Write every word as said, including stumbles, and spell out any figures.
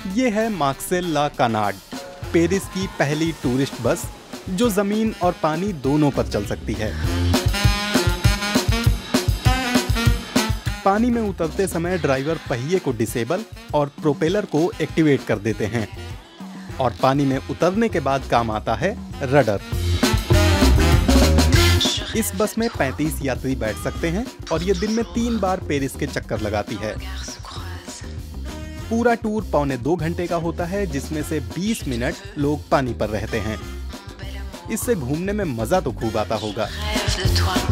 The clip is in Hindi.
ये है मार्सेल ला कानार्ड, पेरिस की पहली टूरिस्ट बस जो जमीन और पानी दोनों पर चल सकती है। पानी में उतरते समय ड्राइवर पहिए को डिसेबल और प्रोपेलर को एक्टिवेट कर देते हैं और पानी में उतरने के बाद काम आता है रडर। इस बस में पैंतीस यात्री बैठ सकते हैं और ये दिन में तीन बार पेरिस के चक्कर लगाती है। पूरा टूर पौने दो घंटे का होता है, जिसमें से बीस मिनट लोग पानी पर रहते हैं। इससे घूमने में मजा तो खूब आता होगा।